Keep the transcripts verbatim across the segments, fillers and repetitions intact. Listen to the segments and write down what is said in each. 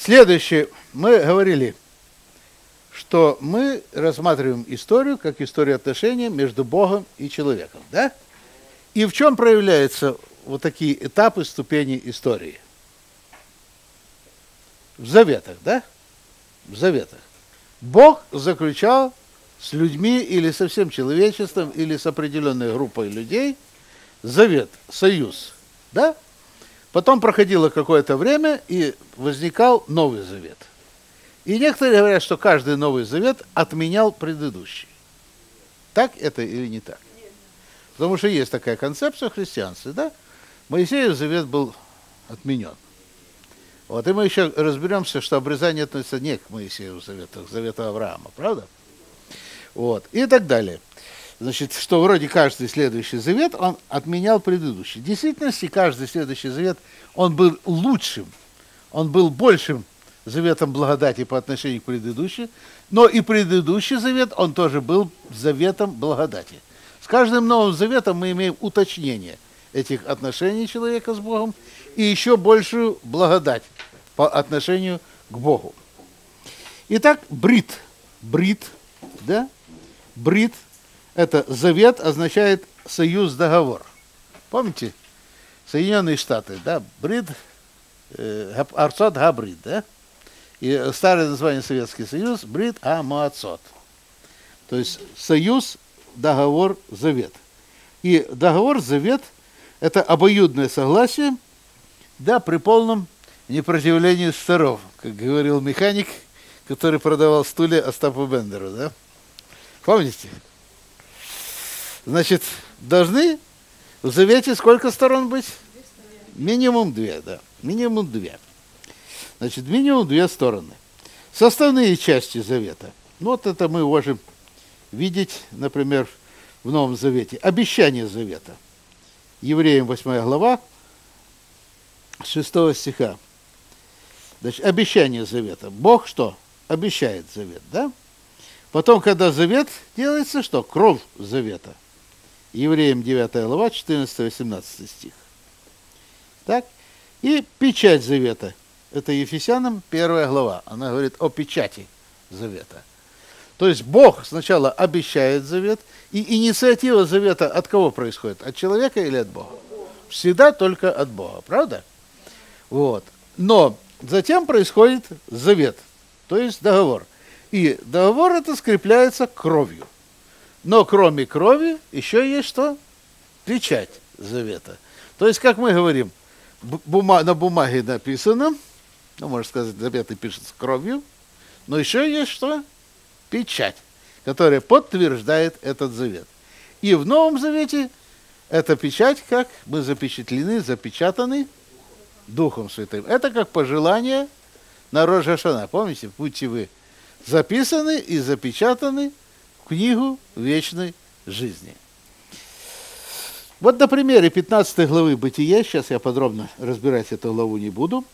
Следующее. Мы говорили, что мы рассматриваем историю как историю отношений между Богом и человеком. Да? И в чем проявляются вот такие этапы, ступени истории? В заветах, да? В заветах. Бог заключал с людьми или со всем человечеством, или с определенной группой людей завет, союз, да? Потом проходило какое-то время, и возникал Новый Завет. И некоторые говорят, что каждый Новый Завет отменял предыдущий. Так это или не так? Потому что есть такая концепция в христианстве, да? Моисеев завет был отменен. Вот, и мы еще разберемся, что обрезание относится не к Моисееву завету, а к завету Авраама, правда? Вот, и так далее. Значит, что вроде каждый следующий завет, он отменял предыдущий. В действительности, каждый следующий завет, он был лучшим, он был большим заветом благодати по отношению к предыдущему, но и предыдущий завет, он тоже был заветом благодати. С каждым новым заветом мы имеем уточнение этих отношений человека с Богом и еще большую благодать по отношению к Богу. Итак, брит, брит, да, брит, это завет, означает союз, договор. Помните? Соединенные Штаты, да, брит, э, арцот габрит, да, и старое название Советский Союз, брит а-моацот. То есть союз, договор, завет. И договор, завет – это обоюдное согласие, да, при полном непротивлении сторон, как говорил механик, который продавал стулья Остапу Бендеру, да? Помните? Значит, должны в завете сколько сторон быть? Минимум две, да. Минимум две. Значит, минимум две стороны. Составные части завета. Ну, вот это мы можем видеть, например, в Новом Завете. Обещание завета. Евреям восьмая глава, шестого стиха. Значит, обещание завета. Бог что? Обещает завет, да? Потом, когда завет делается, что? Кровь завета. Евреям девятая глава, четырнадцатый-восемнадцатый стих. Так? И печать завета. Это Ефесянам первая глава. Она говорит о печати завета. То есть Бог сначала обещает завет, и инициатива завета от кого происходит? От человека или от Бога? Всегда только от Бога, правда? Вот. Но затем происходит завет, то есть договор. И договор это скрепляется кровью. Но кроме крови еще есть что? Печать завета. То есть, как мы говорим, бума- на бумаге написано, ну, можно сказать, заветы пишутся кровью, но еще есть что? Печать, которая подтверждает этот завет. И в Новом Завете эта печать, как мы запечатлены, запечатаны Духом Святым. Это как пожелание на Рош ха-Шана. Помните, будьте вы записаны и запечатаны в книгу вечной жизни. Вот на примере пятнадцатой главы Бытия, сейчас я подробно разбирать эту главу не буду,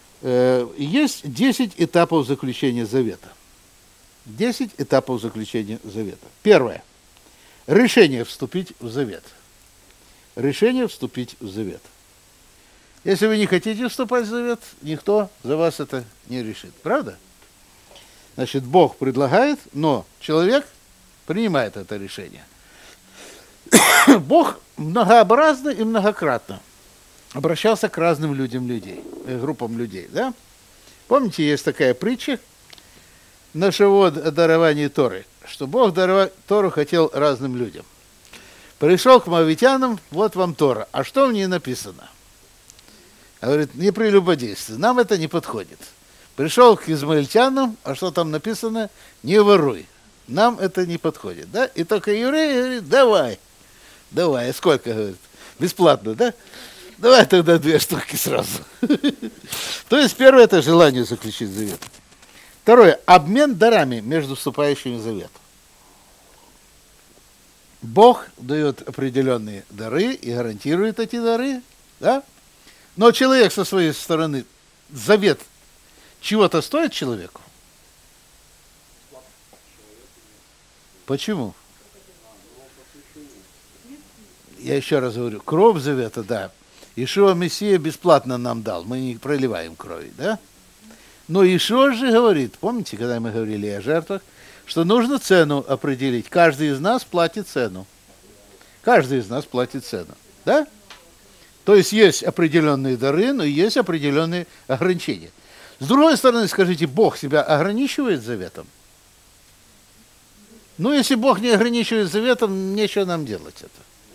есть десять этапов заключения завета. десять этапов заключения завета. Первое. Решение вступить в завет. Решение вступить в завет. Если вы не хотите вступать в завет, никто за вас это не решит. Правда? Значит, Бог предлагает, но человек принимает это решение. Бог многообразно и многократно обращался к разным людям людей, группам людей. Да? Помните, есть такая притча на Шавуот о даровании Торы, что Бог даровать Тору хотел разным людям. Пришел к моавитянам, вот вам Тора. А что в ней написано? Говорит, не прелюбодействуй, нам это не подходит. Пришел к измаильтянам, а что там написано? Не воруй. Нам это не подходит. Да? И только еврей говорит, давай, давай. А сколько, говорит? Бесплатно, да? Давай тогда две штуки сразу. То есть первое это желание заключить завет. Второе. Обмен дарами между вступающими в завет. Бог дает определенные дары и гарантирует эти дары, да? Но человек со своей стороны, завет чего-то стоит человеку? Почему? Я еще раз говорю, кровь завета, да. Иешуа Мессия бесплатно нам дал, мы не проливаем крови, да? Но Иешуа же говорит, помните, когда мы говорили о жертвах, что нужно цену определить. Каждый из нас платит цену. Каждый из нас платит цену. Да? То есть есть определенные дары, но есть определенные ограничения. С другой стороны, скажите, Бог себя ограничивает заветом? Ну, если Бог не ограничивает заветом, нечего нам делать это.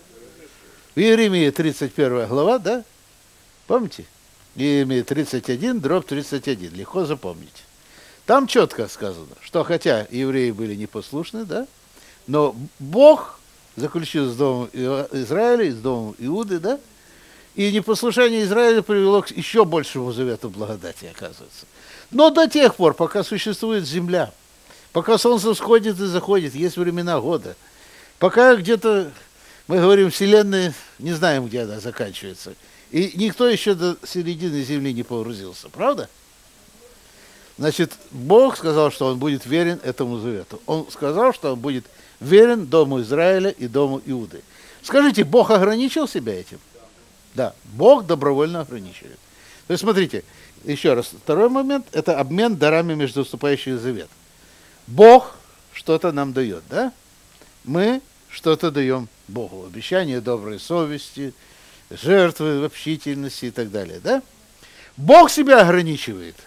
В Иеремии тридцать первая глава, да? Помните? Иеремия тридцать один, дробь тридцать один. Легко запомнить. Там четко сказано, что хотя евреи были непослушны, да, но Бог заключил с домом Израиля и с домом Иуды, да, и непослушание Израиля привело к еще большему завету благодати, оказывается. Но до тех пор, пока существует земля, пока солнце всходит и заходит, есть времена года, пока где-то, мы говорим, Вселенная, не знаем, где она заканчивается, и никто еще до середины Земли не погрузился, правда? Значит, Бог сказал, что Он будет верен этому завету. Он сказал, что Он будет верен дому Израиля и дому Иуды. Скажите, Бог ограничил себя этим? Да, Бог добровольно ограничивает. То есть, смотрите, еще раз, второй момент – это обмен дарами между вступающими в завет. Бог что-то нам дает, да? Мы что-то даем Богу. Обещание доброй совести, жертвы, общительности и так далее, да? Бог себя ограничивает.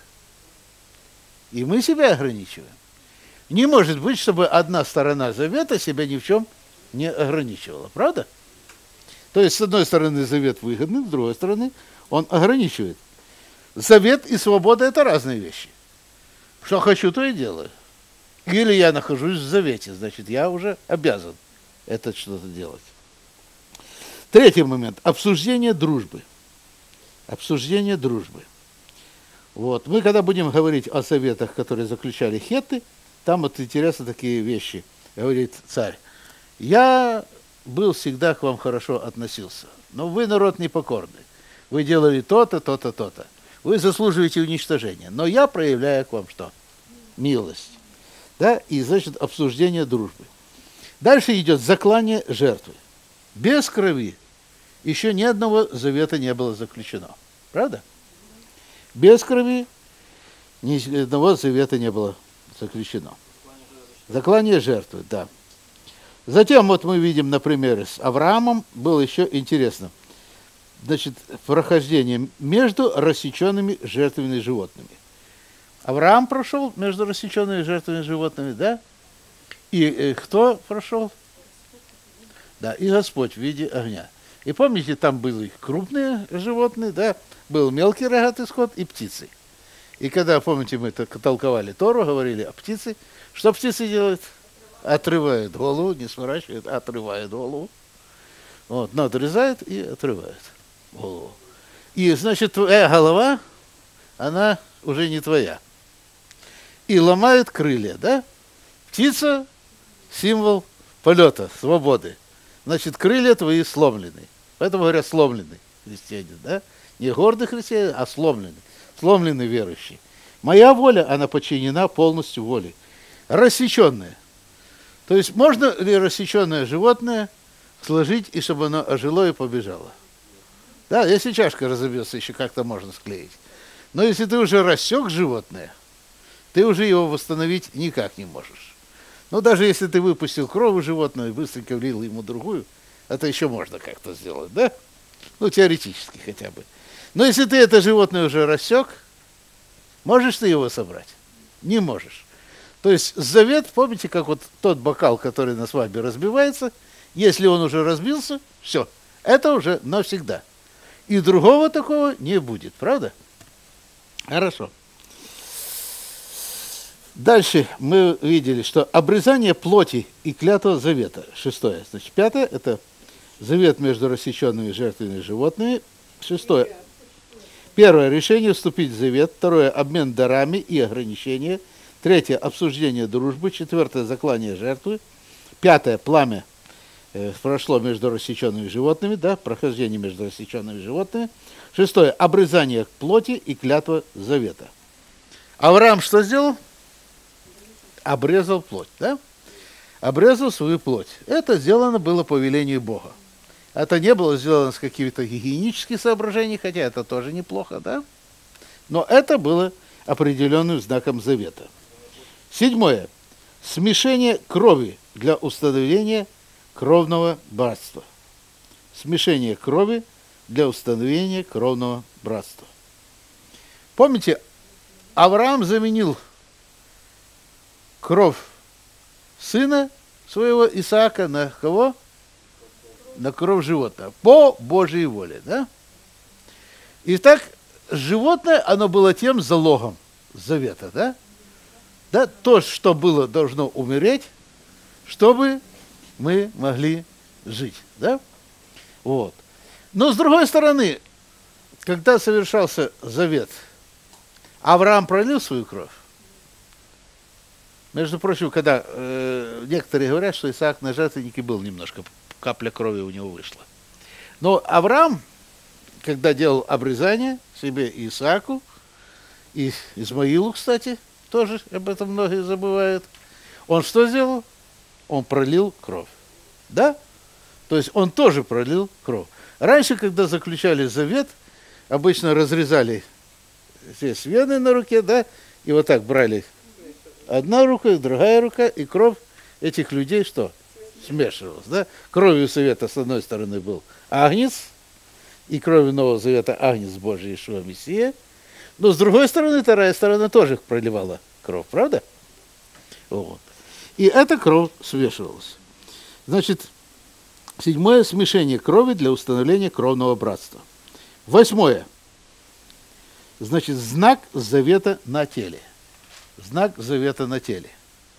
И мы себя ограничиваем. Не может быть, чтобы одна сторона завета себя ни в чем не ограничивала. Правда? То есть, с одной стороны, завет выгодный, с другой стороны, он ограничивает. Завет и свобода – это разные вещи. Что хочу, то и делаю. Или я нахожусь в завете, значит, я уже обязан это что-то делать. Третий момент. Обсуждение дружбы. Обсуждение дружбы. Вот. Мы, когда будем говорить о советах, которые заключали хетты, там вот интересны такие вещи. Говорит царь, я был всегда к вам хорошо относился, но вы народ непокорный. Вы делали то-то, то-то, то-то. Вы заслуживаете уничтожения. Но я проявляю к вам что? Милость. Да? И, значит, обсуждение дружбы. Дальше идет заклание жертвы. Без крови еще ни одного завета не было заключено. Правда? Без крови ни одного завета не было заключено. Заклание жертвы, да. Затем вот мы видим, например, с Авраамом было еще интересно. Значит, прохождение между рассеченными жертвенными животными. Авраам прошел между рассеченными жертвенными животными, да? И э, кто прошел? Да, и Господь в виде огня. И помните, там были крупные животные, да? Был мелкий рогатый скот и птицы. И когда, помните, мы толковали Тору, говорили о птице, что птицы делают? Отрывают голову, не сворачивают, а отрывают голову. Вот, надрезают и отрывают голову. И, значит, твоя голова, она уже не твоя. И ломают крылья, да? Птица – символ полета, свободы. Значит, крылья твои сломлены. Поэтому говорят сломленный христианин, да? Не гордый христианин, а сломленный. Сломленный верующий. Моя воля, она подчинена полностью воле. Рассеченная. То есть можно ли рассеченное животное сложить, и чтобы оно ожило и побежало? Да, если чашка разобьется, еще как-то можно склеить. Но если ты уже рассек животное, ты уже его восстановить никак не можешь. Но даже если ты выпустил кровь у животного и быстренько влил ему другую, это еще можно как-то сделать, да? Ну, теоретически хотя бы. Но если ты это животное уже рассек, можешь ты его собрать? Не можешь. То есть завет, помните, как вот тот бокал, который на свадьбе разбивается, если он уже разбился, все, это уже навсегда. И другого такого не будет, правда? Хорошо. Дальше мы видели, что обрезание плоти и клятва завета. Шестое. Значит, пятое – это завет между рассеченными жертвенными животными. Шестое. Первое – решение вступить в завет. Второе – обмен дарами и ограничения. Третье – обсуждение дружбы. Четвертое – заклание жертвы. Пятое – пламя э, прошло между рассеченными животными. Да, прохождение между рассеченными животными. Шестое – обрезание плоти и клятва завета. Авраам что сделал? Обрезал плоть, да? Обрезал свою плоть. Это сделано было по велению Бога. Это не было сделано с какими-то гигиеническими соображениями, хотя это тоже неплохо, да? Но это было определенным знаком завета. Седьмое. Смешение крови для установления кровного братства. Смешение крови для установления кровного братства. Помните, Авраам заменил кровь сына своего Исаака на кого? На кровь животного. По Божьей воле, да? Итак, животное, оно было тем залогом завета, да? Да, то, что было, должно умереть, чтобы мы могли жить, да? Вот. Но с другой стороны, когда совершался завет, Авраам пролил свою кровь. Между прочим, когда э, некоторые говорят, что Исаак на жертвеннике был немножко, капля крови у него вышла. Но Авраам, когда делал обрезание себе и Исааку, и Измаилу, кстати, тоже об этом многие забывают, он что сделал? Он пролил кровь. Да? То есть он тоже пролил кровь. Раньше, когда заключали завет, обычно разрезали здесь вены на руке, да, и вот так брали одна рука, другая рука, и кровь этих людей что? Смешивалась, да? Кровью завета с одной стороны был агнец, и кровью Нового Завета агнец Божий Иешуа Мессия, но с другой стороны, вторая сторона тоже проливала кровь, правда? Вот. И эта кровь смешивалась. Значит, седьмое, смешение крови для установления кровного братства. Восьмое. Значит, знак завета на теле. Знак завета на теле.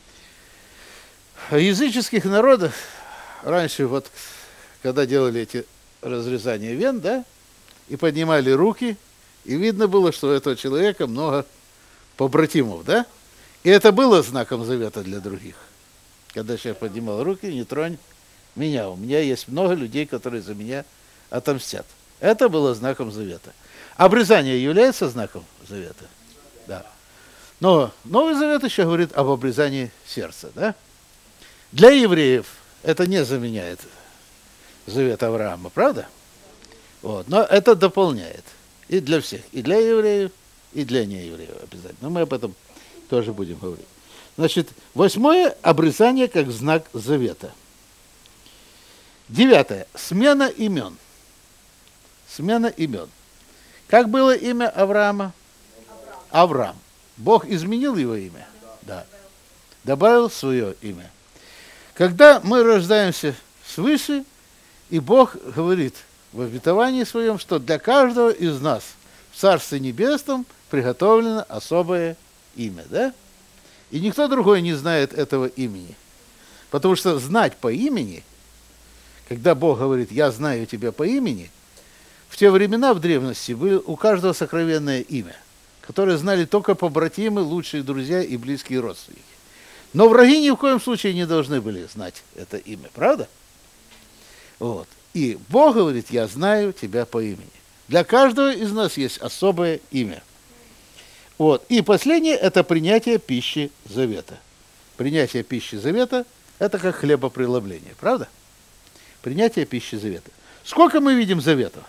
В языческих народах раньше, вот, когда делали эти разрезания вен, да, и поднимали руки, и видно было, что у этого человека много побратимов, да? И это было знаком завета для других. Когда человек поднимал руки, не тронь меня. У меня есть много людей, которые за меня отомстят. Это было знаком завета. Обрезание является знаком завета? Да. Но Новый Завет еще говорит об обрезании сердца, да? Для евреев это не заменяет завет Авраама, правда? Вот. Но это дополняет. И для всех. И для евреев, и для неевреев обязательно. Но мы об этом тоже будем говорить. Значит, восьмое – обрезание как знак завета. Девятое – смена имен. Смена имен. Как было имя Авраама? Авраам. Бог изменил его имя? Да. Добавил свое имя. Когда мы рождаемся свыше, и Бог говорит в обетовании своем, что для каждого из нас в Царстве Небесном приготовлено особое имя, да? И никто другой не знает этого имени. Потому что знать по имени, когда Бог говорит, я знаю тебя по имени, в те времена в древности было у каждого сокровенное имя, которое знали только побратимы, лучшие друзья и близкие родственники. Но враги ни в коем случае не должны были знать это имя, правда? Вот. И Бог говорит, я знаю тебя по имени. Для каждого из нас есть особое имя. Вот. И последнее – это принятие пищи завета. Принятие пищи завета – это как хлебопреломление, правда? Принятие пищи завета. Сколько мы видим заветов?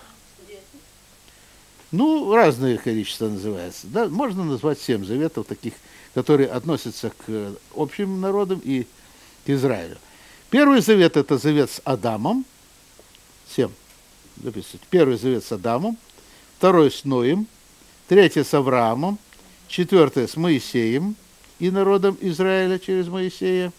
Ну, разное количество называется. Да? Можно назвать семь заветов, таких, которые относятся к общим народам и к Израилю. Первый завет – это завет с Адамом. Семь. Записывайте. Первый завет с Адамом. Второй с Ноем. Третий с Авраамом. Четвертое с Моисеем и народом Израиля через Моисея.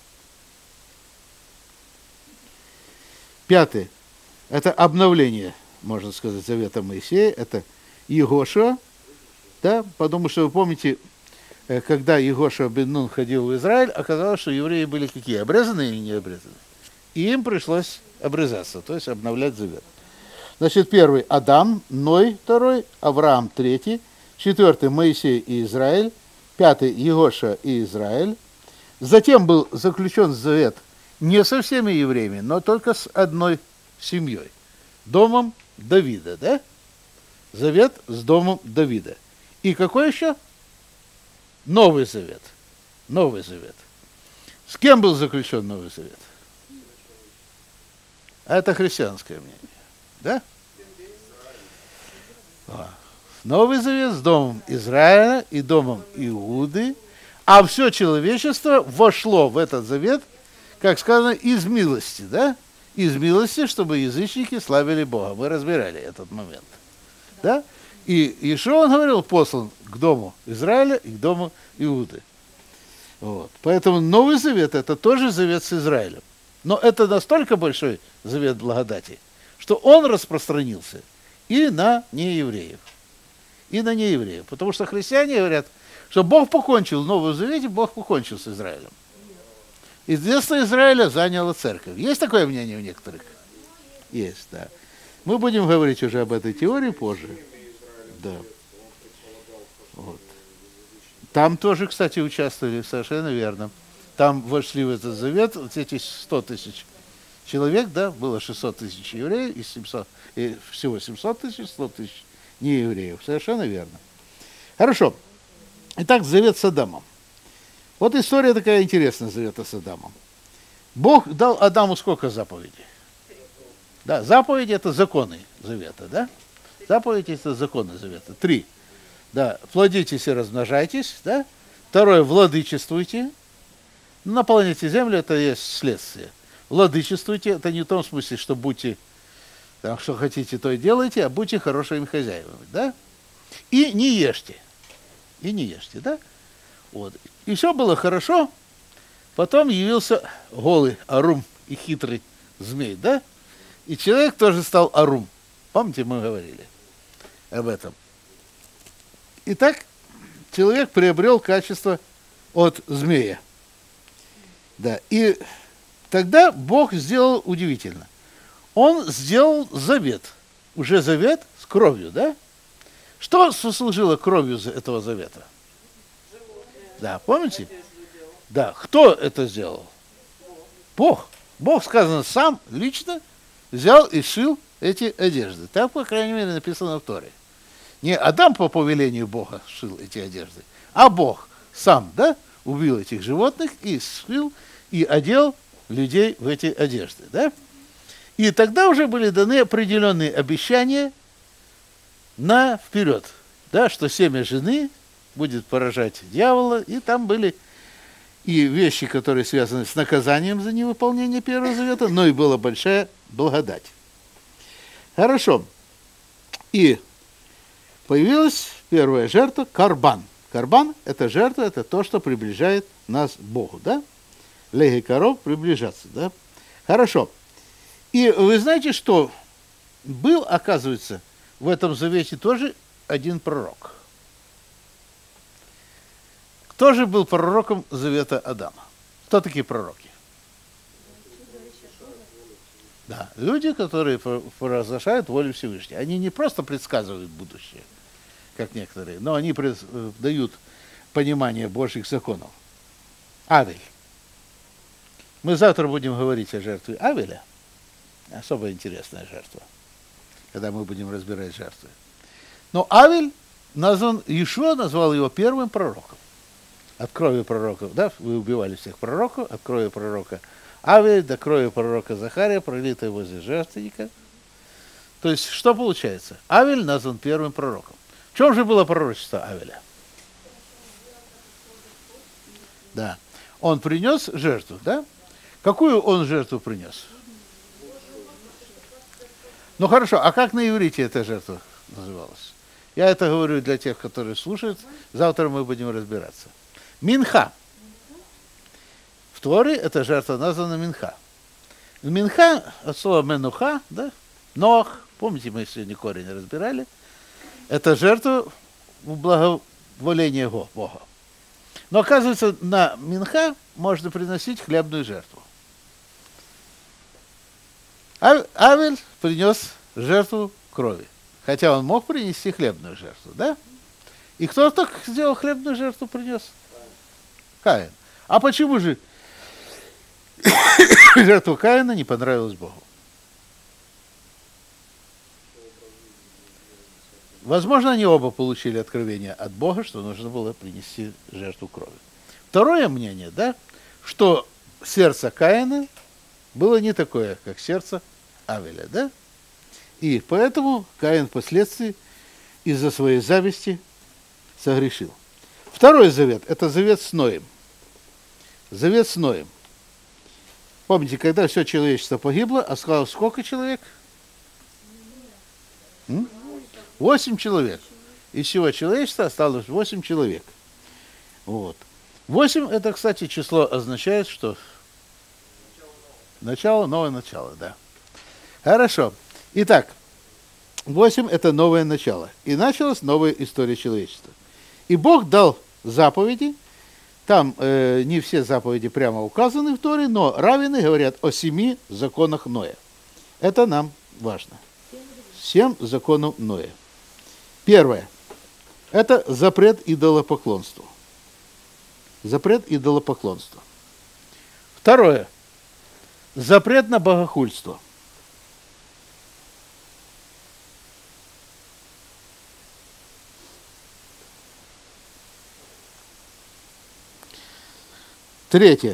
Пятый – это обновление, можно сказать, завета Моисея. Это Иегошуа, да, потому что вы помните, когда Иегошуа бен Нун ходил в Израиль, оказалось, что евреи были какие? Обрезанные или не обрезанные? И им пришлось обрезаться, то есть обновлять завет. Значит, первый – Адам, Ной второй, Авраам третий, четвертый – Моисей и Израиль, пятый – Иегошуа и Израиль. Затем был заключен завет не со всеми евреями, но только с одной семьей – домом Давида, да? Завет с домом Давида. И какой еще? Новый завет. Новый завет. С кем был заключен Новый завет? А это христианское мнение, да? А. Новый Завет с домом Израиля и домом Иуды, а все человечество вошло в этот завет, как сказано, из милости, да? Из милости, чтобы язычники славили Бога. Мы разбирали этот момент, да? И Иешуа, он говорил, послан к дому Израиля и к дому Иуды. Вот. Поэтому Новый Завет – это тоже завет с Израилем. Но это настолько большой завет благодати, что он распространился и на неевреев. И на неевреев. Потому что христиане говорят, что Бог покончил в Новом Завете, Бог покончил с Израилем. И место Израиля заняла церковь. Есть такое мнение у некоторых? Есть, да. Мы будем говорить уже об этой теории позже. Да. Вот. Там тоже, кстати, участвовали, совершенно верно. Там вошли в этот завет вот эти сто тысяч человек, да, было шестьсот тысяч евреев, и, семьсот, и всего семьсот тысяч, сто тысяч неевреев. Совершенно верно. Хорошо. Итак, завет с Адамом. Вот история такая интересная завета с Адамом. Бог дал Адаму сколько заповедей? Да, заповеди – это законы завета, да? Заповеди – это законы завета. Три. Да, плодитесь и размножайтесь, да? Второе – владычествуйте. Наполняйте землю – это есть следствие. Владычествуйте – это не в том смысле, что будьте, там, что хотите, то и делайте, а будьте хорошими хозяевами, да? И не ешьте. И не ешьте, да? Вот. И все было хорошо. Потом явился голый Арум и хитрый змей, да? И человек тоже стал Арум. Помните, мы говорили об этом. Итак, человек приобрел качество от змея. Да. И тогда Бог сделал удивительно. Он сделал завет. Уже завет с кровью, да? Что сослужило кровью этого завета? Да, помните? Да, кто это сделал? Бог. Бог, сказано, сам лично взял и шил эти одежды. Так, по крайней мере, написано в Торе. Не Адам по повелению Бога шил эти одежды, а Бог сам, да, убил этих животных и сшил и одел людей в эти одежды, да? И тогда уже были даны определенные обещания на вперед, да, что семя жены будет поражать дьявола, и там были и вещи, которые связаны с наказанием за невыполнение Первого Завета, но и была большая благодать. Хорошо. И появилась первая жертва – карбан. Карбан – это жертва, это то, что приближает нас к Богу, да? Леги коров – приближаться, да? Хорошо. И вы знаете, что был, оказывается, в этом завете тоже один пророк. Кто же был пророком завета Адама? Кто такие пророки? Да, люди, которые провозглашают волю Всевышнего. Они не просто предсказывают будущее, как некоторые, но они дают понимание Божьих законов. Авель. Мы завтра будем говорить о жертве Авеля. Особо интересная жертва, когда мы будем разбирать жертвы. Но Авель назван, Иешуа назвал его первым пророком. От крови пророков, да, вы убивали всех пророков, от крови пророка Авеля до крови пророка Захария, пролитой возле жертвенника. То есть, что получается? Авель назван первым пророком. В чем же было пророчество Авеля? Да. Он принес жертву, да? Какую он жертву принес? Ну хорошо, а как на иврите эта жертва называлась? Я это говорю для тех, которые слушают. Завтра мы будем разбираться. Минха. В Торе эта жертва названа Минха. Минха от слова менуха, да? Ноах. Помните, мы сегодня корень разбирали. Это жертва в благоволение Бога. Но оказывается, на Минха можно приносить хлебную жертву. Авель принес жертву крови. Хотя он мог принести хлебную жертву, да? И кто так сделал хлебную жертву, принес? Каин. А почему же жертва Каина не понравилась Богу? Возможно, они оба получили откровение от Бога, что нужно было принести жертву крови. Второе мнение, да, что сердце Каина было не такое, как сердце Авеля, да? И поэтому Каин впоследствии из-за своей зависти согрешил. Второй завет – это завет с Ноем. Завет с Ноем. Помните, когда все человечество погибло, осталось сколько человек? М? Восемь человек. Из всего человечества осталось восемь человек. Вот. Восемь – это, кстати, число означает, что начало, новое начало, да. Хорошо. Итак, восемь – это новое начало. И началась новая история человечества. И Бог дал заповеди. Там э, не все заповеди прямо указаны в Торе, но раввины говорят о семи законах Ноя. Это нам важно. Семь законов Ноя. Первое. Это запрет идолопоклонству. Запрет идолопоклонства. Второе. Запрет на богохульство. Третье.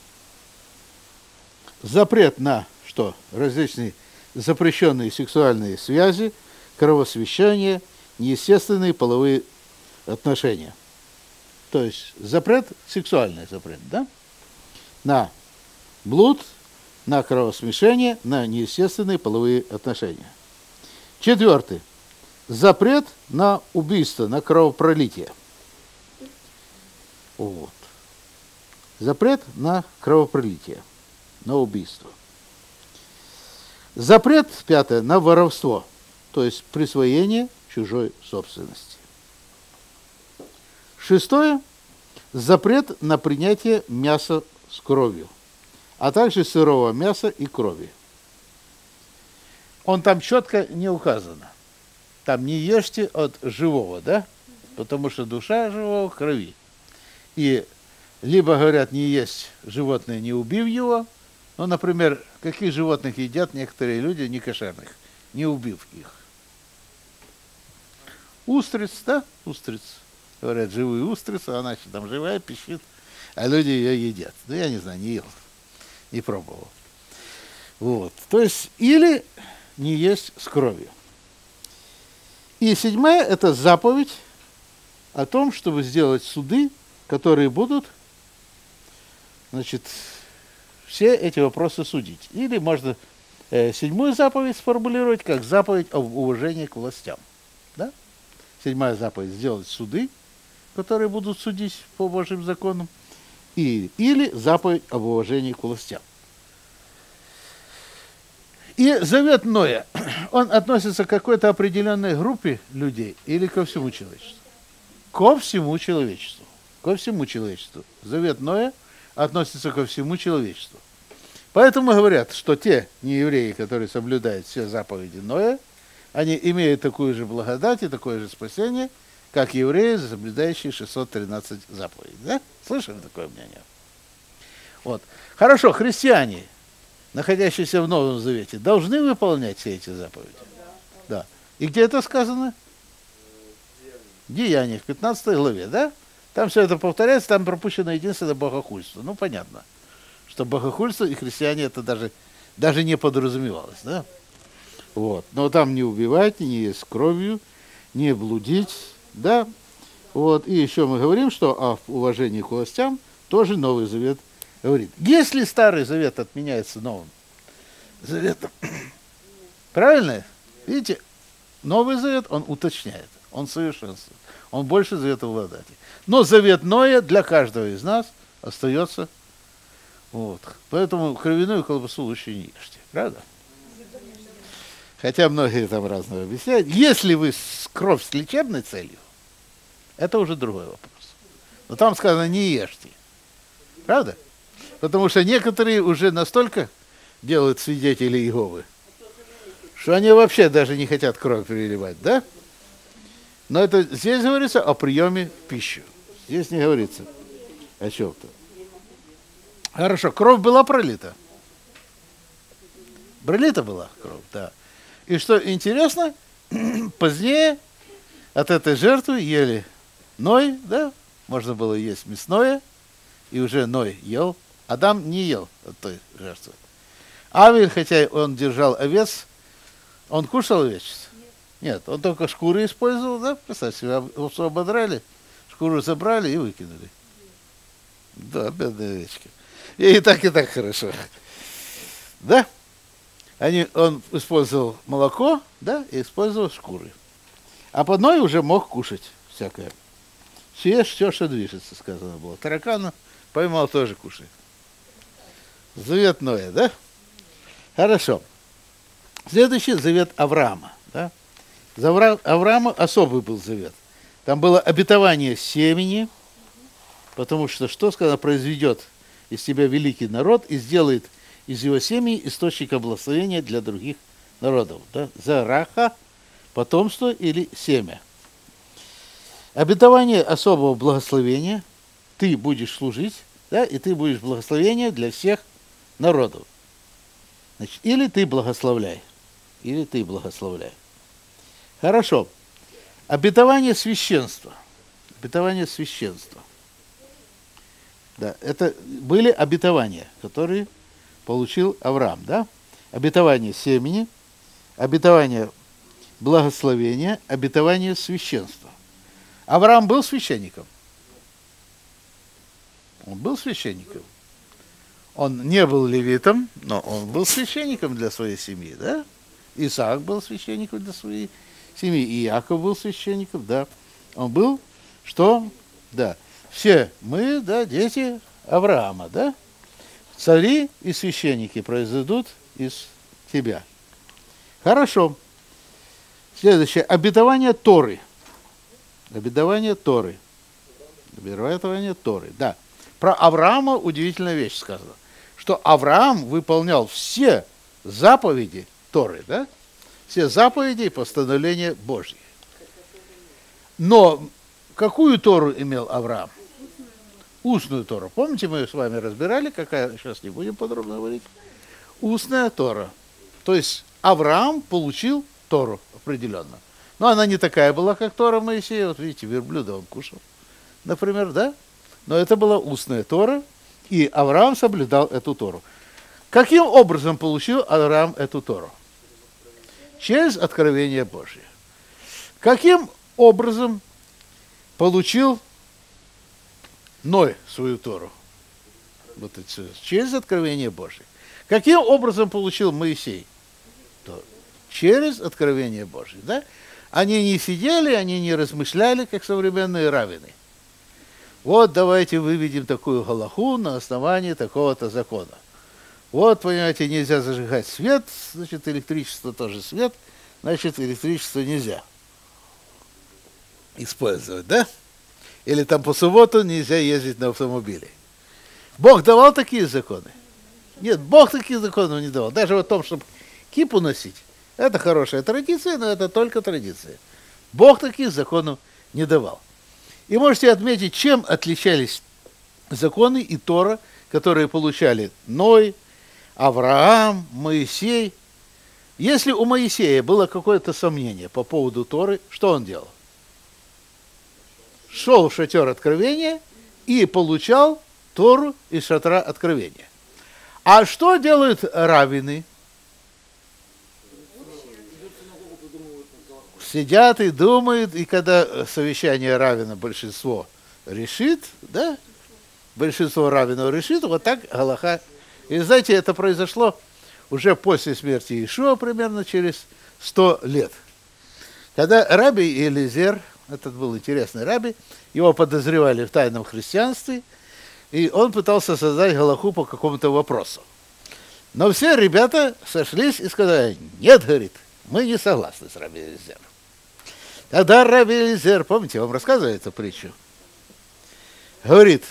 Запрет на что? Различные запрещенные сексуальные связи, кровосвящение, неестественные половые отношения. То есть запрет, сексуальный запрет, да? На блуд, на кровосмешение, на неестественные половые отношения. Четвертый. Запрет на убийство, на кровопролитие. Вот. Запрет на кровопролитие, на убийство. Запрет, пятое, на воровство, то есть присвоение чужой собственности. Шестое, запрет на принятие мяса с кровью, а также сырого мяса и крови. Он там четко не указано. Там не ешьте от живого, да? Потому что душа живого в крови. И либо говорят, не есть животное, не убив его. Ну, например, каких животных едят некоторые люди некошерных, не убив их? Устриц, да? Устриц. Говорят, живую устрицу, она еще там живая, пищит, а люди ее едят. Ну, я не знаю, не ел, не пробовал. Вот. То есть, или не есть с кровью. И седьмое – это заповедь о том, чтобы сделать суды, которые будут, значит, все эти вопросы судить. Или можно э, седьмую заповедь сформулировать как заповедь об уважении к властям. Да? Седьмая заповедь – сделать суды, которые будут судить по Божьим законам, и, или заповедь об уважении к властям. И завет Ноя, он относится к какой-то определенной группе людей или ко всему человечеству? Ко всему человечеству. Ко всему человечеству. Завет Ноя относится ко всему человечеству. Поэтому говорят, что те неевреи, которые соблюдают все заповеди Ноя, они имеют такую же благодать и такое же спасение, как евреи, соблюдающие шестьсот тринадцать заповедей. Да? Слышали такое мнение? Вот. Хорошо, христиане, находящиеся в Новом Завете, должны выполнять все эти заповеди? Да. Да. И где это сказано? В Деяниях, в пятнадцатой главе, да? Там все это повторяется, там пропущено единственное богохульство. Ну, понятно, что богохульство и христиане это даже, даже не подразумевалось, да? Вот. Но там не убивайте, не есть кровью, не блудить, да? Вот. И еще мы говорим, что о уважении к властям тоже Новый Завет говорит. Если Старый Завет отменяется Новым Заветом, правильно? Видите, Новый Завет, он уточняет, он совершенствует, он больше завета благодати. Но завет Ноя для каждого из нас остается. Вот. Поэтому кровяную колбасу лучше не ешьте, правда? Хотя многие там разного объясняют. Если вы с кровь с лечебной целью, это уже другой вопрос. Но там сказано, не ешьте. Правда? Потому что некоторые уже настолько делают свидетели Иеговы, что они вообще даже не хотят кровь переливать, да? Но это здесь говорится о приеме пищи. Здесь не говорится о чем-то. Хорошо, кровь была пролита. Пролита была кровь, да. И что интересно, позднее от этой жертвы ели Ной, да, можно было есть мясное, и уже Ной ел. Адам не ел от той жертвы. Авель, хотя он держал овец, он кушал овечец? Нет, он только шкуры использовал, да? Представьте себе, овцу ободрали, шкуру забрали и выкинули. Да, бедная овечка. И так, и так хорошо. Да? Они, он использовал молоко, да, и использовал шкуры. А по одной уже мог кушать всякое. Съешь все, что движется, сказано было. Таракана поймал, тоже кушай. Завет Ноя, да? Хорошо. Следующий завет Авраама. Да? За Авраама особый был завет. Там было обетование семени, потому что, что сказано, произведет из тебя великий народ и сделает из его семени источник благословения для других народов. Да? Зараха, потомство или семя. Обетование особого благословения. Ты будешь служить, да, и ты будешь благословение для всех народов. Значит, или ты благословляй, или ты благословляй. Хорошо. Обетование священства. Обетование священства. Да, это были обетования, которые получил Авраам, да? Обетование семени, обетование благословения, обетование священства. Авраам был священником. Он был священником. Он не был левитом, но он был священником для своей семьи, да? Исаак был священником для своей семьи, и Иаков был священником, да. Он был, что? Да. Все мы, да, дети Авраама, да? Цари и священники произойдут из тебя. Хорошо. Следующее. Обетование Торы. Обетование Торы. Обетование Торы, да. Про Авраама удивительная вещь сказана, что Авраам выполнял все заповеди Торы, да? Все заповеди и постановления Божьи. Но какую Тору имел Авраам? Устную Тору. Помните, мы с вами разбирали, какая, сейчас не будем подробно говорить, устная Тора. То есть Авраам получил Тору определенно. Но она не такая была, как Тора Моисея. Вот видите, верблюда он кушал, например, да? Но это была устная Тора, и Авраам соблюдал эту Тору. Каким образом получил Авраам эту Тору? Через откровение Божье. Каким образом получил Ной свою Тору? Вот это, через откровение Божье. Каким образом получил Моисей Тору? Через откровение Божье. Да? Они не сидели, они не размышляли, как современные раввины. Вот давайте выведем такую галаху на основании такого-то закона. Вот, понимаете, нельзя зажигать свет, значит, электричество тоже свет, значит, электричество нельзя использовать, да? Или там по субботу нельзя ездить на автомобиле. Бог давал такие законы? Нет, Бог такие законы не давал. Даже в том, чтобы кипу носить, это хорошая традиция, но это только традиция. Бог таких законов не давал. И можете отметить, чем отличались законы и Тора, которые получали Ной, Авраам, Моисей. Если у Моисея было какое-то сомнение по поводу Торы, что он делал? Шел в шатер откровения и получал Тору из шатра откровения. А что делают раввины? Сидят и думают, и когда совещание раввина большинство решит, да, большинство раввинов решит, вот так галаха. И знаете, это произошло уже после смерти Иешуа, примерно через сто лет. Когда раби Элиезер, этот был интересный раби, его подозревали в тайном христианстве, и он пытался создать галаху по какому-то вопросу. Но все ребята сошлись и сказали: нет, говорит, мы не согласны с раби Элиезером. Тогда раби Элиезер, помните, я вам рассказываю эту притчу, говорит: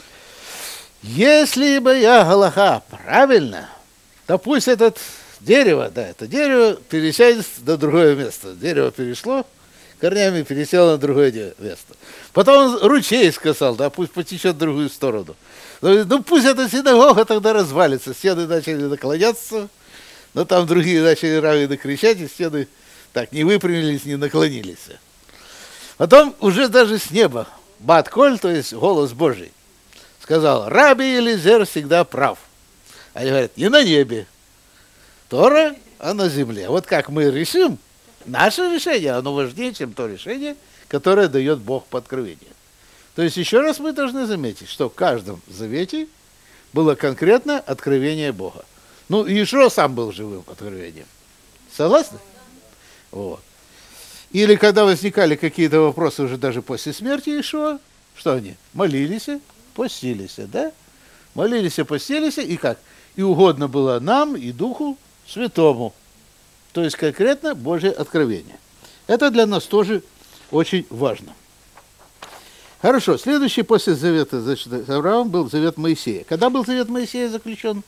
если бы я галаха правильно, то пусть этот дерево, да, это дерево пересядет на другое место. Дерево перешло, корнями пересело на другое место. Потом он ручей сказал, да, пусть потечет в другую сторону. Ну пусть эта синагога тогда развалится. Стены начали наклоняться, но там другие начали раввины кричать, и стены так не выпрямились, не наклонились. Потом уже даже с неба Бат-Коль, то есть голос Божий, сказал: раби Элиезер всегда прав. Они говорят: не на небе Тора, а на земле. Вот как мы решим, Наше решение, оно важнее, чем то решение, которое дает Бог по откровению. То есть, еще раз мы должны заметить, что в каждом завете было конкретное откровение Бога. Ну, Иешуа сам был живым откровением. Согласны? Вот. Или когда возникали какие-то вопросы уже даже после смерти Иешуа, что они? Молились, постились, да? Молились, постились, и как? И угодно было нам, и Духу Святому. То есть конкретно Божье откровение. Это для нас тоже очень важно. Хорошо, следующий после завета, значит, Авраам был завет Моисея. Когда был завет Моисея заключен?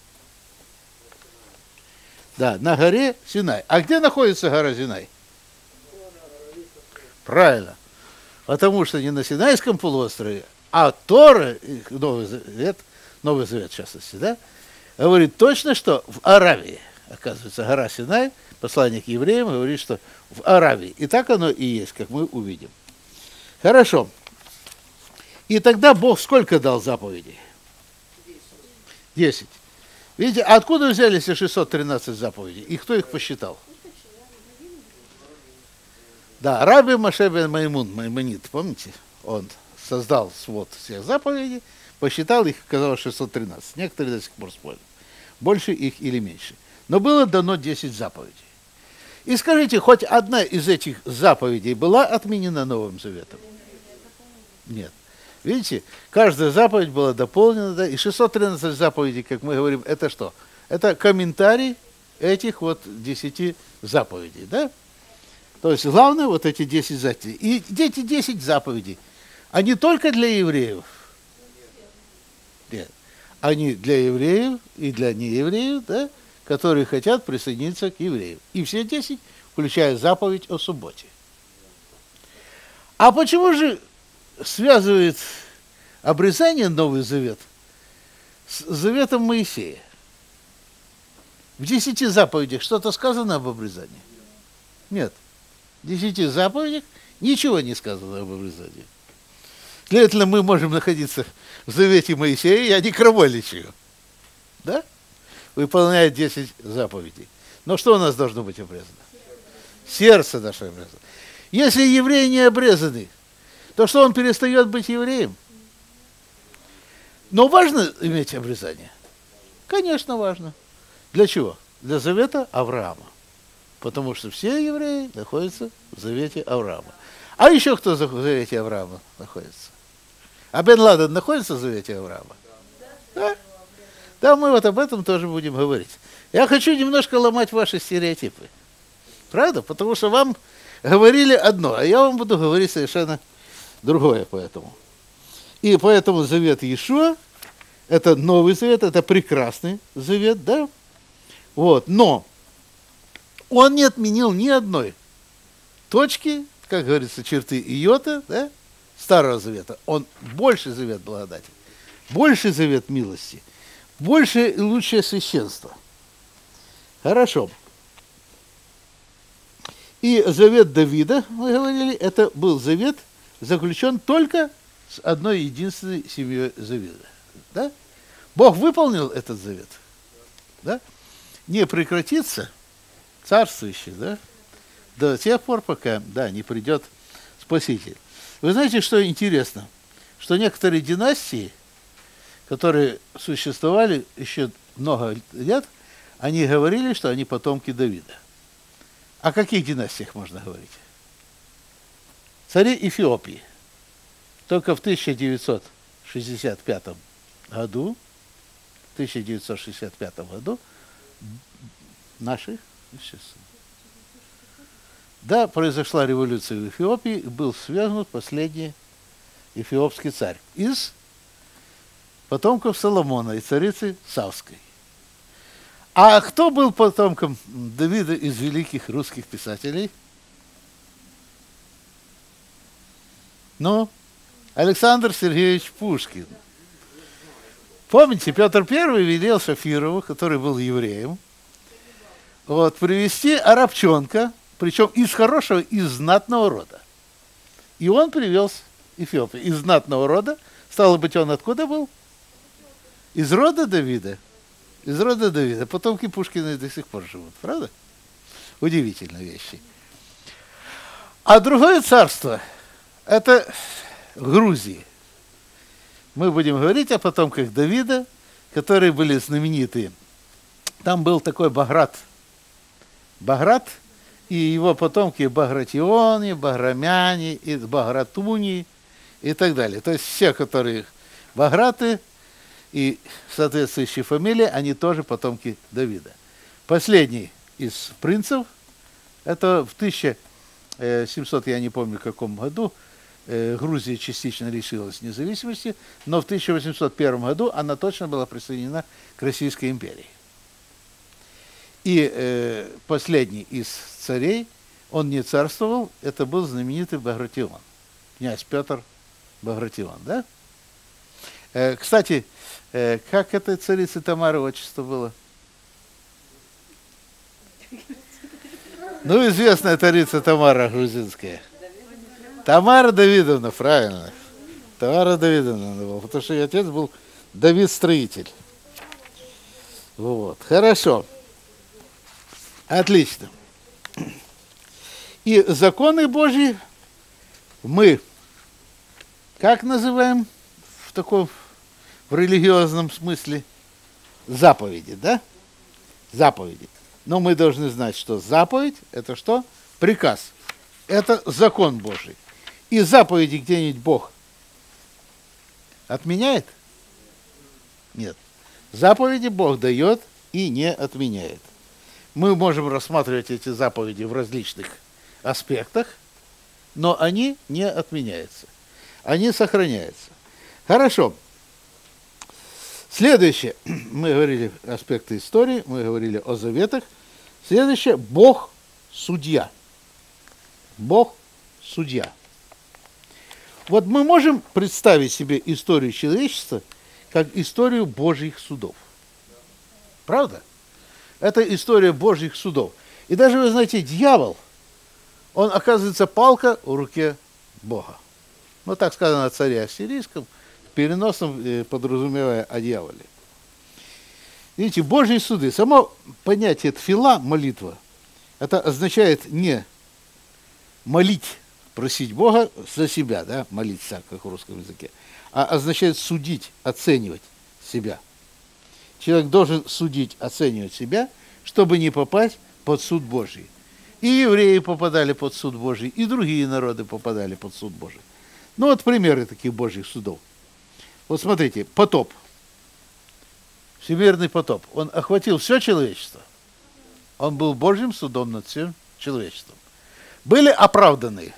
Да, на горе Синай. А где находится гора Синай? Правильно. Потому что не на Синайском полуострове, а Тора, Новый Завет, Новый Завет, в частности, да, говорит точно, что в Аравии, оказывается, гора Синай, послание к евреям говорит, что в Аравии. И так оно и есть, как мы увидим. Хорошо. И тогда Бог сколько дал заповедей? Десять. Видите, откуда взялись шестьсот тринадцать заповедей? И кто их посчитал? Да, Раби Моше бен Маймон, Маймонит, помните? Он создал свод всех заповедей, посчитал их, оказалось шестьсот тринадцать. Некоторые до сих пор спорят. Больше их или меньше. Но было дано десять заповедей. И скажите, хоть одна из этих заповедей была отменена Новым Заветом? Нет. Видите, каждая заповедь была дополнена, да, и шестьсот тринадцать заповедей, как мы говорим, это что? Это комментарий этих вот десяти заповедей, да? То есть главное вот эти десять заповедей. И эти десять заповедей, они только для евреев? Нет. Они для евреев и для неевреев, да, которые хотят присоединиться к евреям. И все десять, включая заповедь о субботе. А почему же связывает обрезание Новый Завет с заветом Моисея? В десяти заповедях что-то сказано об обрезании? Нет. В десяти заповедях ничего не сказано об обрезании. Следовательно, мы можем находиться в завете Моисея, я не кровольничаю. Да? Выполняет десять заповедей. Но что у нас должно быть обрезано? Сердце наше обрезано. Если еврей не обрезанный, то что он перестает быть евреем? Но важно иметь обрезание? Конечно, важно. Для чего? Для завета Авраама. Потому что все евреи находятся в завете Авраама. А еще кто в завете Авраама находится? А Бен Ладен находится в завете Авраама? Да? Да, мы вот об этом тоже будем говорить. Я хочу немножко ломать ваши стереотипы. Правда? Потому что вам говорили одно, а я вам буду говорить совершенно другое поэтому. И поэтому завет Иешуа, это Новый Завет, это прекрасный завет, да? Вот, но он не отменил ни одной точки, как говорится, черты иота, да, Старого Завета. Он больше завет благодати, больше завет милости, больше и лучшее священство. Хорошо. И завет Давида, мы говорили, это был завет, заключен только с одной единственной семьей Давида. Да? Бог выполнил этот завет. Да? Не прекратится царствующий, да, до тех пор, пока, да, не придет Спаситель. Вы знаете, что интересно? Что некоторые династии, которые существовали еще много лет, они говорили, что они потомки Давида. О каких династиях можно говорить? Цари Эфиопии. Только в тысяча девятьсот шестьдесят пятом году, в тысяча девятьсот шестьдесят пятом году наши, да, произошла революция в Эфиопии, и был свергнут последний эфиопский царь из потомков Соломона и царицы Савской. А кто был потомком Давида из великих русских писателей? Ну, Александр Сергеевич Пушкин. Помните, Петр Первый велел Шафирову, который был евреем, вот, привезти арабчонка, причем из хорошего, из знатного рода. И он привез Эфиопию из знатного рода. Стало быть, он откуда был? Из рода Давида. Из рода Давида. Потомки Пушкина до сих пор живут, правда? Удивительные вещи. А другое царство, это в Грузии. Мы будем говорить о потомках Давида, которые были знаменитые. Там был такой Баграт. Баграт и его потомки Багратиони, Баграмяне, и Багратуни и так далее. То есть все, которые Баграты и соответствующие фамилии, они тоже потомки Давида. Последний из принцев, это в тысяча семьсот, я не помню в каком году, Грузия частично лишилась независимости, но в тысяча восемьсот первом году она точно была присоединена к Российской империи. И э, последний из царей, он не царствовал, это был знаменитый Багратион, князь Петр Багратион, да? Э, кстати, э, как этой царицы Тамары отчество было? Ну, известная царица Тамара грузинская. Тамара Давидовна, правильно. Тамара Давидовна, потому что ее отец был Давид-строитель. Вот, хорошо. Отлично. И законы Божьи мы как называем в таком в религиозном смысле? Заповеди, да? Заповеди. Но мы должны знать, что заповедь – это что? Приказ. Это закон Божий. И заповеди где-нибудь Бог отменяет? Нет. Заповеди Бог дает и не отменяет. Мы можем рассматривать эти заповеди в различных аспектах, но они не отменяются. Они сохраняются. Хорошо. Следующее. Мы говорили аспекты истории, мы говорили о заветах. Следующее. Бог – судья. Бог – судья. Вот мы можем представить себе историю человечества как историю Божьих судов. Правда? Это история Божьих судов. И даже, вы знаете, дьявол, он оказывается палка в руке Бога. Ну, так сказано о царе ассирийском, в переносном подразумевая о дьяволе. Видите, Божьи суды, само понятие тфила, молитва, это означает не молить, просить Бога за себя, да, молиться, как в русском языке, а означает судить, оценивать себя. Человек должен судить, оценивать себя, чтобы не попасть под суд Божий. И евреи попадали под суд Божий, и другие народы попадали под суд Божий. Ну вот примеры таких Божьих судов. Вот смотрите, потоп. Всемирный потоп. Он охватил все человечество. Он был Божьим судом над всем человечеством. Были оправданы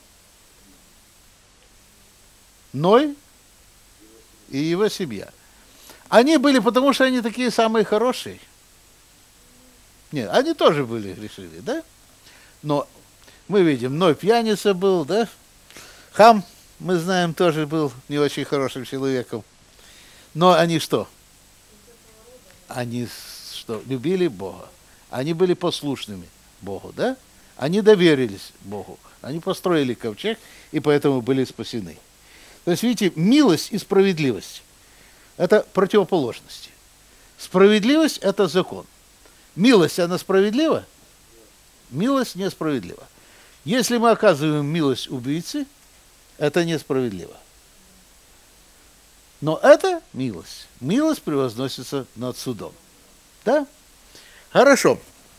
Ной и его семья. Они были, потому что они такие самые хорошие. Нет, они тоже были грешили, да? Но мы видим, Ной пьяница был, да? Хам, мы знаем, тоже был не очень хорошим человеком. Но они что? Они что? Любили Бога. Они были послушными Богу, да? Они доверились Богу. Они построили ковчег, и поэтому были спасены. То есть, видите, милость и справедливость – это противоположности. Справедливость – это закон. Милость, она справедлива? Милость несправедлива. Если мы оказываем милость убийце, это несправедливо. Но это милость. Милость превозносится над судом. Да? Хорошо.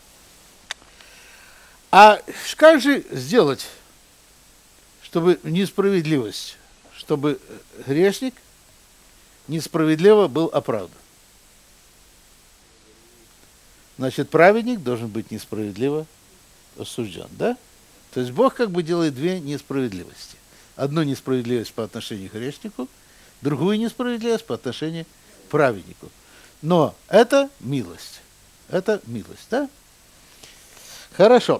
А как же сделать, чтобы несправедливость, чтобы грешник несправедливо был оправдан? Значит, праведник должен быть несправедливо осужден, да? То есть Бог как бы делает две несправедливости. Одну несправедливость по отношению к грешнику, другую несправедливость по отношению к праведнику. Но это милость. Это милость, да? Хорошо.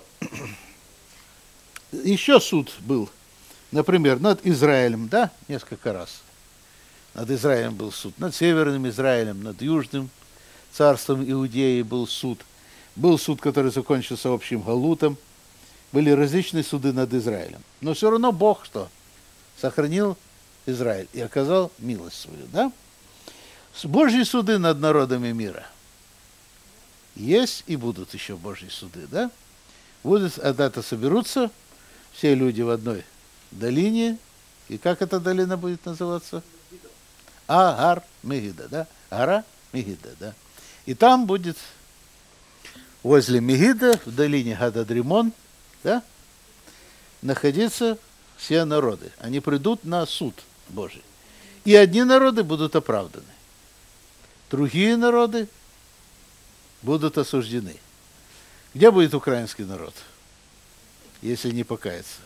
Еще суд был, например, над Израилем, да, несколько раз. Над Израилем был суд, над Северным Израилем, над Южным царством Иудеи был суд. Был суд, который закончился общим галутом. Были различные суды над Израилем. Но все равно Бог что? Сохранил Израиль и оказал милость свою, да? Божьи суды над народами мира. Есть и будут еще Божьи суды, да? Будут, когда-то соберутся все люди в одной долине. И как эта долина будет называться? Агар Мегида, да? Гора Мегида, да. И там будет возле Мегида, в долине Гададримон, да, находиться все народы. Они придут на суд Божий. И одни народы будут оправданы. Другие народы будут осуждены. Где будет украинский народ, если не покаяться?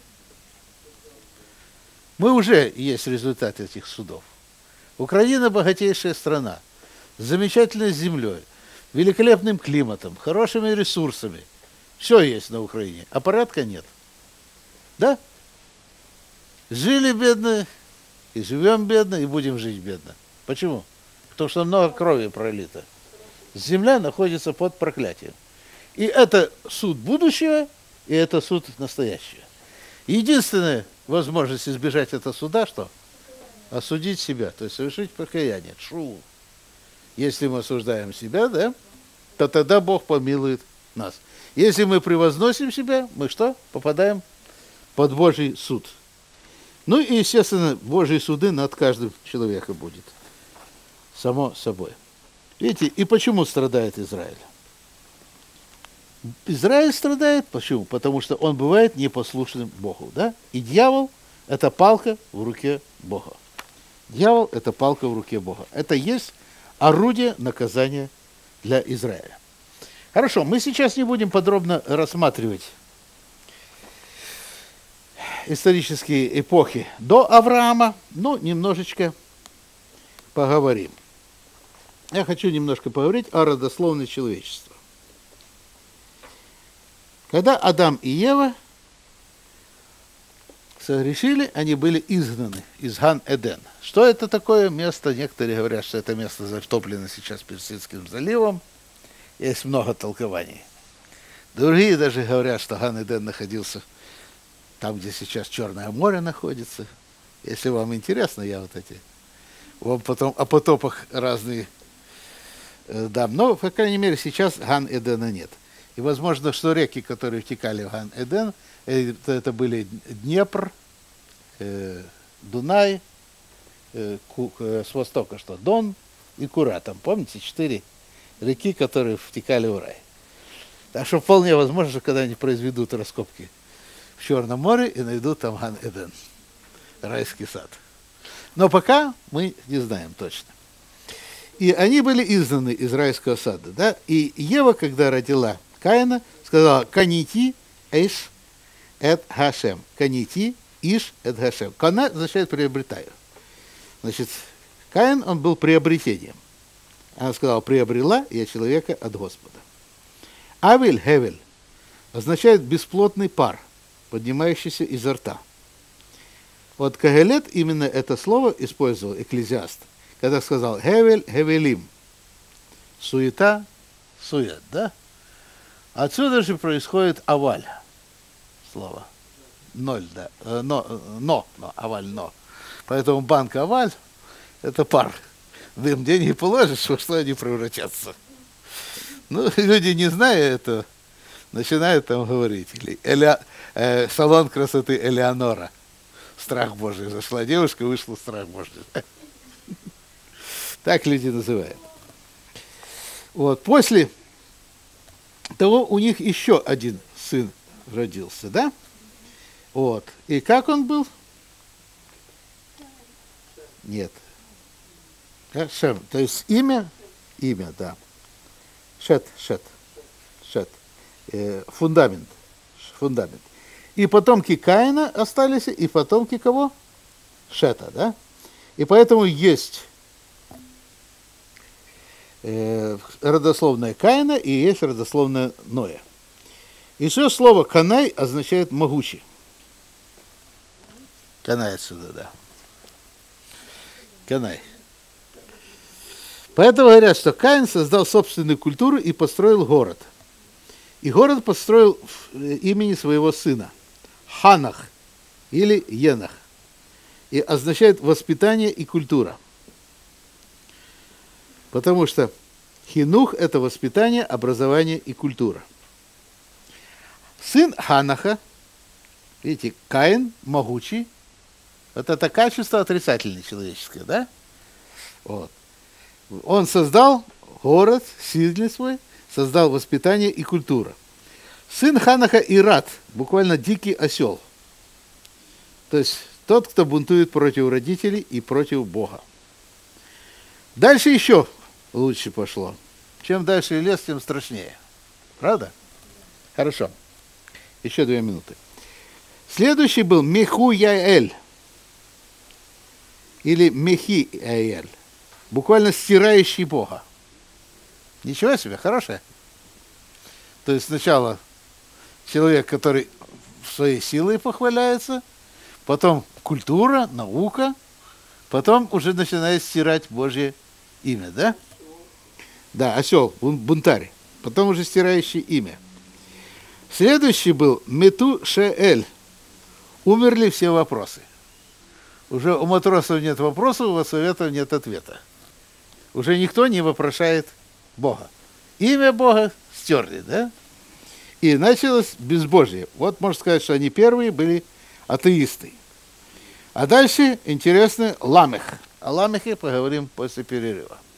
Мы уже есть результат этих судов. Украина богатейшая страна, с замечательной землей, великолепным климатом, хорошими ресурсами. Все есть на Украине, а порядка нет. Да? Жили бедно, и живем бедно, и будем жить бедно. Почему? Потому что много крови пролито. Земля находится под проклятием. И это суд будущего, и это суд настоящего. Единственная возможность избежать этого суда, что? Осудить себя, то есть совершить покаяние. Шу. Если мы осуждаем себя, да, то тогда Бог помилует нас. Если мы превозносим себя, мы что? Попадаем под Божий суд. Ну и, естественно, Божьи суды над каждым человеком будет. Само собой. Видите, и почему страдает Израиль? Израиль страдает, почему? Потому что он бывает непослушным Богу, да? И дьявол – это палка в руке Бога. Дьявол – это палка в руке Бога. Это есть орудие наказания для Израиля. Хорошо, мы сейчас не будем подробно рассматривать исторические эпохи до Авраама, но немножечко поговорим. Я хочу немножко поговорить о родословной человечества. Когда Адам и Ева согрешили, они были изгнаны из Ган-Эден. Что это такое место? Некоторые говорят, что это место затоплено сейчас Персидским заливом. Есть много толкований. Другие даже говорят, что Ган-Эден находился там, где сейчас Черное море находится. Если вам интересно, я вот эти... Вам потом о потопах разные э, дам. Но, по крайней мере, сейчас Ган-Эдена нет. И возможно, что реки, которые втекали в Ган-Эден, это, это были Днепр, э, Дунай, э, ку, э, с востока что? Дон и Кура. Там, помните, четыре реки, которые втекали в рай. Так что вполне возможно, что когда они произведут раскопки в Черном море и найдут там Ган-Эден, райский сад. Но пока мы не знаем точно. И они были изгнаны из райского сада. Да? И Ева, когда родила Каина, сказала: «Канити эш эт Хашем». «Канити иш эт Хашем». «Кана» означает «приобретаю». Значит, Каин, он был приобретением. Она сказала: «Приобрела я человека от Господа». «Авель, Хевель» означает «бесплотный пар, поднимающийся изо рта». Вот Кагелет именно это слово использовал Экклезиаст, когда сказал «Хевель, Хевелим». Суета, сует, да? Отсюда же происходит аваль. Слово. Ноль, да. Но, но, но, аваль, но. Поэтому банк аваль – это пар. Дым деньги положишь, во что они превратятся. Ну, люди, не зная этого, начинают там говорить. Или Эля, э, салон красоты Элеонора. Страх Божий. Зашла девушка, вышла страх Божий. Так люди называют. Вот. После того у них еще один сын родился, да? Вот. И как он был? Нет. Шем. То есть имя, имя, да. Шет, шет, шет. Э, фундамент. Фундамент. И потомки Каина остались, и потомки кого? Шета, да? И поэтому есть э, родословная Каина и есть родословная Ноя. И все слово «канай» означает «могучий». Канай отсюда, да. Канай. Поэтому говорят, что Каин создал собственную культуру и построил город. И город построил имени своего сына. Ханах или Енах. И означает воспитание и культура. Потому что хинух – это воспитание, образование и культура. Сын Ханаха Видите, Каин могучий. Вот это качество отрицательное человеческое, да? Вот. Он создал город, сильный свой, создал воспитание и культуру. Сын Ханаха Ират, буквально дикий осел. То есть тот, кто бунтует против родителей и против Бога. Дальше еще лучше пошло. Чем дальше лес, тем страшнее. Правда? Хорошо. Еще две минуты. Следующий был Мехуяэль. Или Мехиэль. Буквально стирающий Бога. Ничего себе, хорошее. То есть сначала человек, который своей силой похваляется, потом культура, наука, потом уже начинает стирать Божье имя, да? Да, осел, бунтарь. Потом уже стирающий имя. Следующий был Метушеэль. Умерли все вопросы. Уже у матросов нет вопросов, у советов нет ответа. Уже никто не вопрошает Бога. Имя Бога стерли, да? И началось безбожие. Вот можно сказать, что они первые были атеисты. А дальше интересно Ламех. О Ламехе поговорим после перерыва.